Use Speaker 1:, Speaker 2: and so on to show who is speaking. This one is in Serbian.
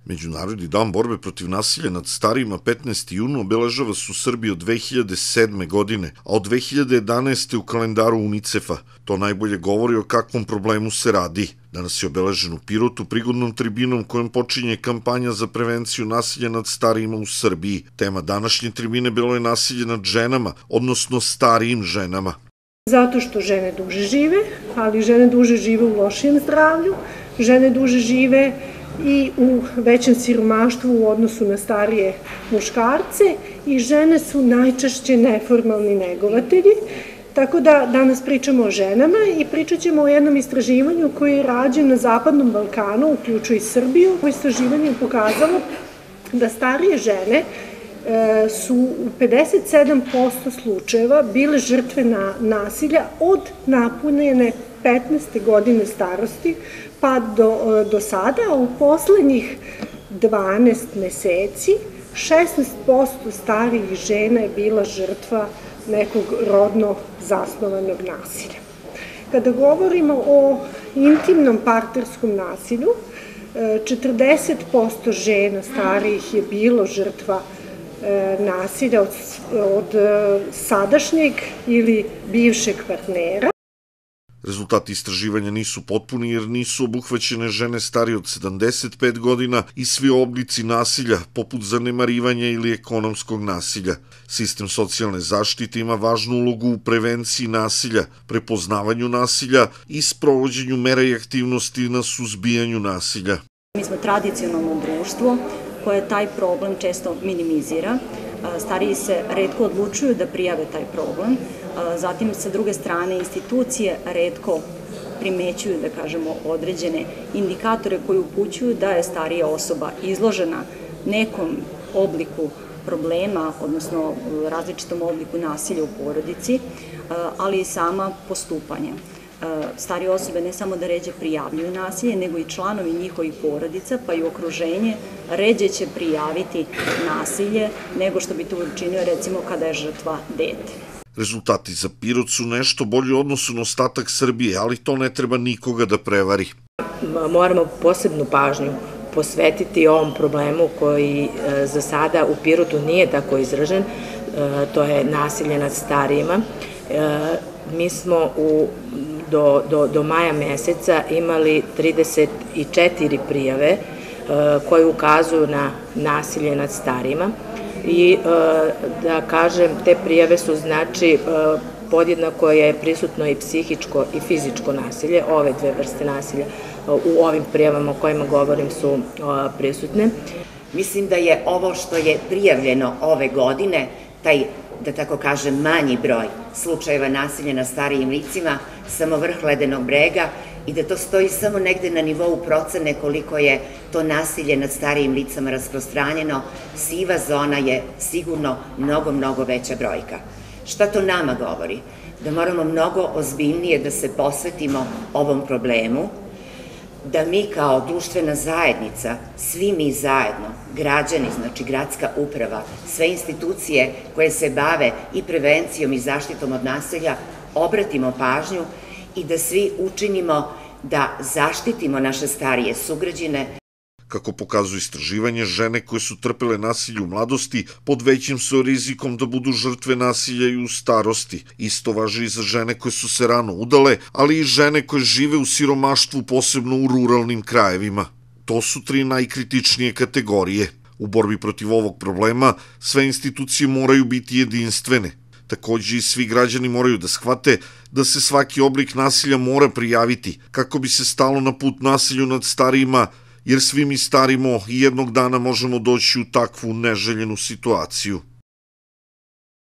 Speaker 1: Međunarodni dan borbe protiv nasilja nad starijima 15. jun obeležava se u Srbiji od 2007. godine, a od 2011. u kalendaru UNICEF-a. To najbolje govori o kakvom problemu se radi. Danas je obeležen u Pirotu prigodnom tribinom kojom počinje kampanja za prevenciju nasilja nad starijima u Srbiji. Tema današnje tribine bilo je nasilje nad ženama, odnosno starijim ženama.
Speaker 2: Zato što žene duže žive, ali žene duže žive u lošijem zdravlju, žene duže žive i u većem siromaštvu u odnosu na starije muškarce i žene su najčešće neformalni negovatelji. Tako da danas pričamo o ženama i pričat ćemo o jednom istraživanju koje je rađeno na Zapadnom Balkanu, uključuje i Srbiju. Ovo istraživanje je pokazalo da starije žene su u 57% slučajeva bile žrtve nasilja od napunjene 15. godine starosti pa do sada, a u poslednjih 12 meseci 16% starijih žena je bila žrtva nekog rodno zasnovanog nasilja. Kada govorimo o intimnom partnerskom nasilju, 40% žena starijih je bilo žrtva nasilja od sadašnjeg ili bivšeg partnera.
Speaker 1: Rezultati istraživanja nisu potpuni jer nisu obuhvaćene žene starije od 75 godina i svi oblici nasilja, poput zanemarivanja ili ekonomskog nasilja. Sistem socijalne zaštite ima važnu ulogu u prevenciji nasilja, prepoznavanju nasilja i sprovođenju mera i aktivnosti na suzbijanju nasilja.
Speaker 3: Mi smo tradicionalno društvo koje taj problem često minimizira. Stariji se retko odlučuju da prijave taj problem. Zatim, sa druge strane, institucije retko primećuju, da kažemo, određene indikatore koji upućuju da je starija osoba izložena nekom obliku problema, odnosno različitom obliku nasilja u porodici, ali i sama postupanja. Starije osobe ne samo da ređe prijavljuju nasilje, nego i članovi njihovih porodica, pa i okruženje ređe će prijaviti nasilje nego što bi to učinio recimo kada je žrtva dete.
Speaker 1: Rezultati za Pirot su nešto bolji u odnosu na ostatak Srbije, ali to ne treba nikoga da prevari.
Speaker 4: Moramo posebnu pažnju posvetiti ovom problemu koji za sada u Pirotu nije tako izražen, to je nasilje nad starijima. Mi smo do maja meseca imali 34 prijave koje ukazuju na nasilje nad starijima i da kažem, te prijave su znači podjednako je prisutno i psihičko i fizičko nasilje, ove dve vrste nasilja u ovim prijavama o kojima govorim su prisutne.
Speaker 5: Mislim da je ovo što je prijavljeno ove godine, taj, da tako kažem, manji broj slučajeva nasilja nad starijim licima, samo vrh ledenog brega i da to stoji samo negde na nivou procene koliko je to nasilje nad starijim licama rasprostranjeno, siva zona je sigurno mnogo veća brojka. Šta to nama govori? Da moramo mnogo ozbiljnije da se posvetimo ovom problemu, da mi kao društvena zajednica, svi mi zajedno, građani, znači gradska uprava, sve institucije koje se bave i prevencijom i zaštitom od nasilja, obratimo pažnju i da svi učinimo da zaštitimo naše starije sugrađane.
Speaker 1: Kako pokazuje istraživanje, žene koje su trpele nasilje u mladosti pod većim su rizikom da budu žrtve nasilja i u starosti. Isto važi i za žene koje su se rano udale, ali i žene koje žive u siromaštvu, posebno u ruralnim krajevima. To su 3 najkritičnije kategorije. U borbi protiv ovog problema sve institucije moraju biti jedinstvene. Takođe i svi građani moraju da shvate da se svaki oblik nasilja mora prijaviti kako bi se stalo na put nasilju nad starijima, jer svi mi starimo i jednog dana možemo doći u takvu neželjenu situaciju.